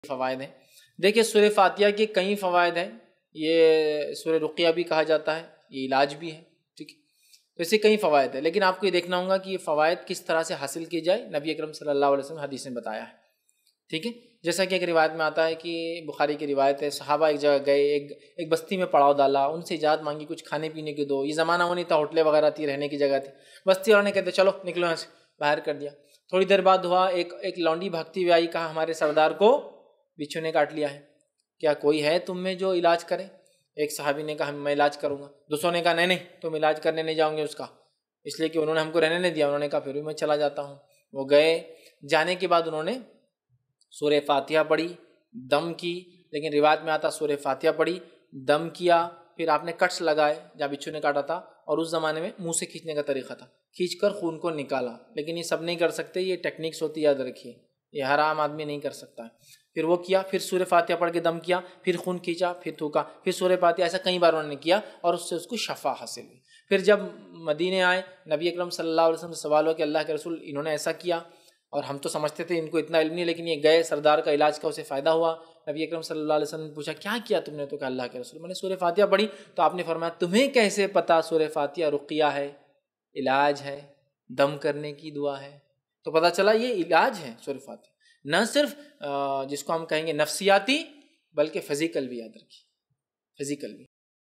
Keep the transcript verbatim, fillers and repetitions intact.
فوائد ہیں. دیکھیے سورہ فاتحہ کے کئی فوائد ہیں. یہ سورہ رقیہ بھی کہا جاتا ہے، یہ علاج بھی ہے. ٹھیک ہے، تو اسے کئی فوائد ہیں، لیکن آپ کو یہ دیکھنا ہوگا کہ یہ فوائد کس طرح سے حاصل کی جائے. نبی اکرم صلی اللہ علیہ وسلم حدیث میں بتایا ہے. ٹھیک ہے، جیسا کہ ایک روایت میں آتا ہے کہ بخاری کی روایت ہے، صحابہ ایک جگہ گئے، ایک ایک بستی میں پڑاؤ ڈالا، ان سے اجازت مانگی کچھ کھانے پینے کے دو. یہ زمانہ وہ نہیں تھا ہوٹلیں وغیرہ تھی، رہنے کی جگہ تھی. بستی والوں نے کہتے چلو نکلو یہاں سے، باہر کر دیا. تھوڑی دیر بعد ہوا، ایک ایک لونڈی بھاگتی ہوئی آئی، کہا ہمارے سردار کو بچھو نے کاٹ لیا ہے، کیا کوئی ہے تم میں جو علاج کرے؟ ایک صحابی نے کہا میں علاج کروں گا. دوسروں نے کہا نہیں نہیں تم علاج کرنے نہیں جاؤں گے اس کا، اس لیے کہ انہوں نے ہم کو رہنے نہیں دیا. انہوں نے کہا پھر بھی میں چلا جاتا ہوں. وہ گئے، جانے کے بعد انہوں نے سورہ فاتحہ پڑھی، دم کی. لیکن روایت میں آتا سورہ فاتحہ پڑھی، دم کیا، پھر آپ نے کٹس لگائے جہاں بچھو نے کاٹا تھا، اور اس زمانے میں منہ سے کھینچنے کا طریقہ تھا، کھینچ کر خون کو نکالا. لیکن یہ سب نہیں کر سکتے، یہ ٹیکنیکس ہوتی یاد رکھیے، یہ ہر عام آدمی نہیں کر سکتا ہے. پھر وہ کیا، پھر سورہ فاتحہ پڑھ کے دم کیا، پھر خون کھینچا، پھر تھوکا، پھر سورہ فاتحہ، ایسا کئی بار انہوں نے کیا اور اس سے اس کو شفا حاصل ہوئی. پھر جب مدینے آئے، نبی اکرم صلی اللہ علیہ وسلم سے سوال ہو کہ اللہ کے رسول انہوں نے ایسا کیا، اور ہم تو سمجھتے تھے ان کو اتنا علم نہیں، لیکن یہ گئے سردار کا علاج کا اسے فائدہ ہوا. نبی اکرم صلی اللہ علیہ وسلم نے پوچھا کیا کیا تم نے؟ تو کہا اللہ کے رسول میں نے سورہ فاتحہ پڑھی. تو آپ نے فرمایا تمہیں کیسے پتا سورہ فاتحہ رقیہ ہے، علاج ہے، دم کرنے کی دعا ہے؟ تو پتہ چلا یہ علاج ہے سورہ فاتحہ، نہ صرف جس کو ہم کہیں گے نفسیاتی، بلکہ فزیکل بھی. یاد رکھیے فزیکل بھی.